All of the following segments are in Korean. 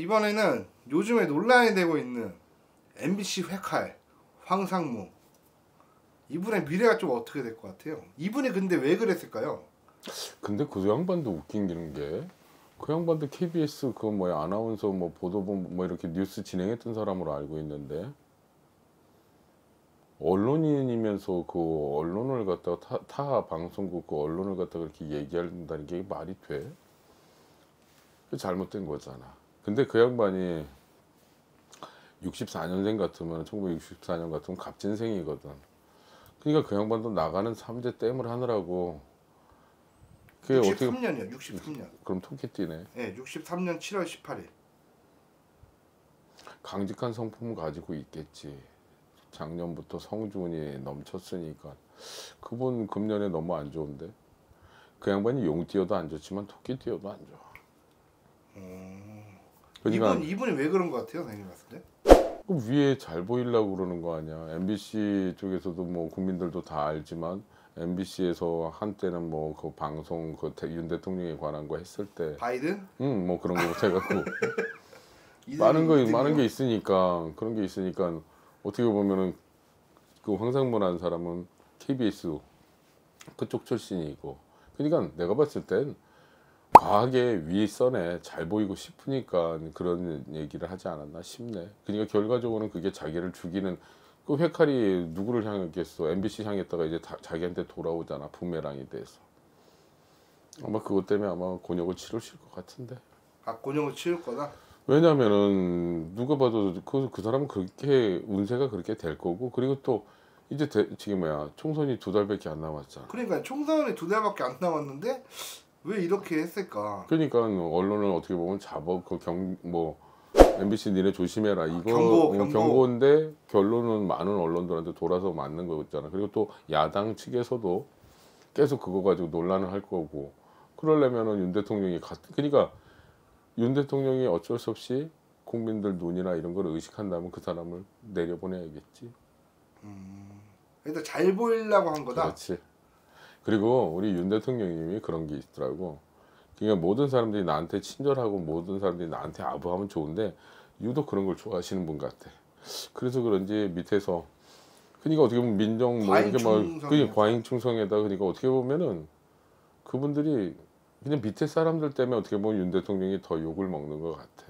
이번에는 요즘에 논란이 되고 있는 MBC 회칼 황상무, 이분의 미래가 좀 어떻게 될 것 같아요? 이분이 근데 왜 그랬을까요? 근데 그 양반도 웃긴 게 그 양반도 KBS 그 뭐야 아나운서 뭐 보도본 뭐 이렇게 뉴스 진행했던 사람으로 알고 있는데 언론인이면서 그 언론을 갖다가 타 방송국 그 언론을 갖다가 그렇게 얘기한다는 게 말이 돼? 잘못된 거잖아. 근데 그 양반이 64년생 같으면 1964년 같으면 갑진생이거든. 그러니까 그 양반도 나가는 삼재 댐을 하느라고 그게 63년이요. 63년. 그럼 토끼띠네. 네, 63년 7월 18일. 강직한 성품을 가지고 있겠지. 작년부터 성준이 넘쳤으니까. 그분 금년에 너무 안 좋은데. 그 양반이 용띠여도 안 좋지만 토끼띠여도 안 좋아. 그러니까 이분이 왜 그런 것 같아요, 선생님 봤을 때? 그 위에 잘 보이려고 그러는 거 아니야. MBC 쪽에서도 뭐 국민들도 다 알지만 MBC에서 한때는 뭐 그 방송 그 윤 대통령에 관한 거 했을 때 바이든? 뭐 그런 거부터 해갖고 많은 게 있으니까 그런 게 있으니까 어떻게 보면은 그 황상무라는 사람은 KBS 그쪽 출신이고 그러니까 내가 봤을 땐 과하게 윗선에 잘 보이고 싶으니까 그런 얘기를 하지 않았나 싶네. 그러니까 결과적으로는 그게 자기를 죽이는 그 회칼이 누구를 향했겠어. MBC 향했다가 이제 자기한테 돌아오잖아. 부메랑이 돼서. 아마 그것 때문에 아마 곤욕을 치르실 것 같은데. 아, 곤욕을 치를 거다? 왜냐면은 누가 봐도 그 사람은 그렇게 운세가 그렇게 될 거고 그리고 또 이제 지금 뭐야 총선이 2달밖에 안 남았잖아. 그러니까 총선이 2달밖에 안 남았는데 왜 이렇게 했을까? 그러니까 언론을 어떻게 보면 잡아 뭐 MBC 니네 조심해라 경고. 경고인데 결론은 많은 언론들한테 돌아서 맞는 거였잖아. 그리고 또 야당 측에서도 계속 그거 가지고 논란을 할 거고 그러려면은 윤 대통령이 그러니까 윤 대통령이 어쩔 수 없이 국민들 눈이나 이런 걸 의식한다면 그 사람을 내려보내야겠지. 일단 잘 보이려고 한 거다. 그렇지. 그리고 우리 윤 대통령님이 그런 게 있더라고. 그러니까 모든 사람들이 나한테 친절하고 모든 사람들이 나한테 아부하면 좋은데 유독 그런 걸 좋아하시는 분 같아. 그래서 그런지 밑에서 그러니까 어떻게 보면 민정 뭐 이렇게 막 과잉충성에다 그러니까 어떻게 보면은 그분들이 그냥 밑에 사람들 때문에 어떻게 보면 윤 대통령이 더 욕을 먹는 것 같아.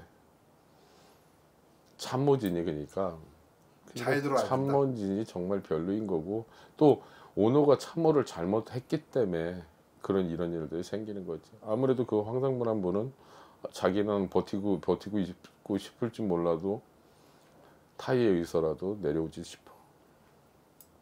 참모진이 그러니까 잘 들어야 참모진이 정말 별로인 거고 또 오노가 참모를 잘못했기 때문에 그런 이런 일들이 생기는 거지. 아무래도 그 황상무란 분은 자기는 버티고 싶을지 몰라도 타의에 의해서라도 내려오지 싶어.